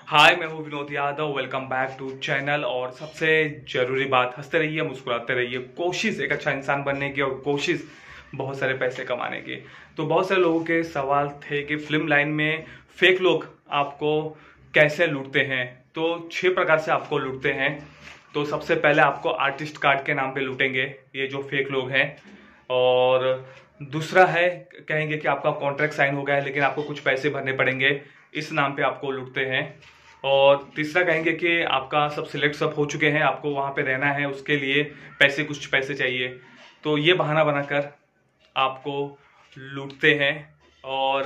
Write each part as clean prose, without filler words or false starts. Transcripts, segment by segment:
हाय, मैं हूँ Vinod Yadav. Welcome back to channel. और सबसे जरूरी बात, हंसते रहिए, मुस्कुराते रहिए। कोशिश एक अच्छा इंसान बनने की और कोशिश बहुत सारे पैसे कमाने की। तो बहुत सारे लोगों के सवाल थे कि फिल्म लाइन में फेक लोग आपको कैसे लूटते हैं। तो 6 प्रकार से आपको लूटते हैं। तो सबसे पहले आपको आर्टिस्ट कार्ड के नाम पे लूटेंगे ये जो फेक लोग हैं। और दूसरा है, कहेंगे कि आपका कॉन्ट्रैक्ट साइन हो गया है लेकिन आपको कुछ पैसे भरने पड़ेंगे, इस नाम पे आपको लूटते हैं। और तीसरा कहेंगे कि आपका सब सिलेक्ट सब हो चुके हैं, आपको वहां पे रहना है, उसके लिए कुछ पैसे चाहिए। तो ये बहाना बनाकर आपको लूटते हैं। और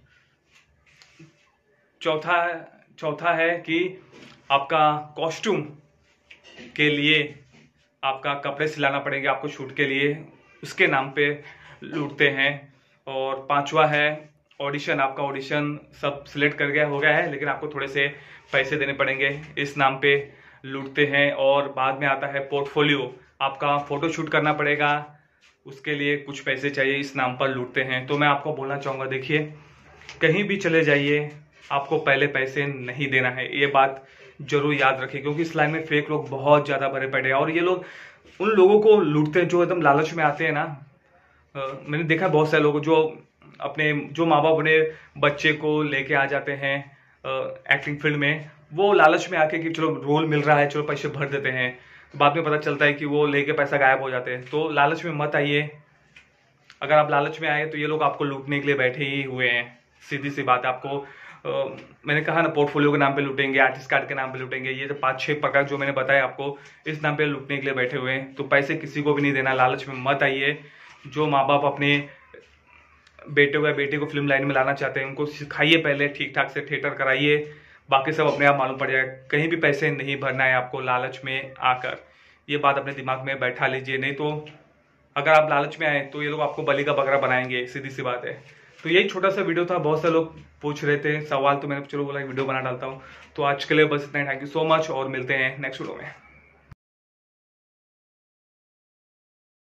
चौथा चौथा है कि आपका कॉस्ट्यूम के लिए आपका कपड़े सिलाना पड़ेंगे आपको शूट के लिए, उसके नाम पे लूटते हैं। और पांचवा है ऑडिशन, आपका ऑडिशन सब सिलेक्ट कर गया हो गया है लेकिन आपको थोड़े से पैसे देने पड़ेंगे, इस नाम पे लूटते हैं। और बाद में आता है पोर्टफोलियो, आपका फोटो शूट करना पड़ेगा, उसके लिए कुछ पैसे चाहिए, इस नाम पर लूटते हैं। तो मैं आपको बोलना चाहूँगा, देखिए कहीं भी चले जाइए, आपको पहले पैसे नहीं देना है, ये बात जरूर याद रखें। क्योंकि इस लाइन में फेक लोग बहुत ज़्यादा भरे पड़े हैं और ये लोग उन लोगों को लूटते हैं जो एकदम लालच में आते हैं ना। मैंने देखा बहुत सारे लोग जो माँ बाप अपने बच्चे को लेके आ जाते हैं एक्टिंग फील्ड में, वो लालच में आके कि चलो रोल मिल रहा है, चलो पैसे भर देते हैं। तो बाद में पता चलता है कि वो लेके पैसा गायब हो जाते हैं। तो लालच में मत आइए। अगर आप लालच में आए तो ये लोग आपको लूटने के लिए बैठे ही हुए हैं, सीधी सी बात है। आपको मैंने कहा ना, पोर्टफोलियो के नाम पे लूटेंगे, आर्टिस्ट कार्ड के नाम पे लूटेंगे, ये जो 5-6 प्रकार जो मैंने बताया आपको, इस नाम पे लूटने के लिए बैठे हुए हैं। तो पैसे किसी को भी नहीं देना, लालच में मत आइए। जो माँ बाप अपने बेटे या बेटी को फिल्म लाइन में लाना चाहते हैं, उनको सिखाइए, पहले ठीक ठाक से थिएटर कराइए, बाकी सब अपने आप मालूम पड़ जाएगा। कहीं भी पैसे नहीं भरना है आपको लालच में आकर, ये बात अपने दिमाग में बैठा लीजिए। नहीं तो अगर आप लालच में आए तो ये लोग आपको बलि का बकरा बनाएंगे, सीधी सी बात है। तो यही छोटा सा वीडियो था, बहुत से लोग पूछ रहे थे सवाल, तो मैंने चलो बोला वीडियो बना डालता हूँ। तो आज के लिए बस इतना ही। थैंक यू सो मच और मिलते हैं नेक्स्ट वीडियो में।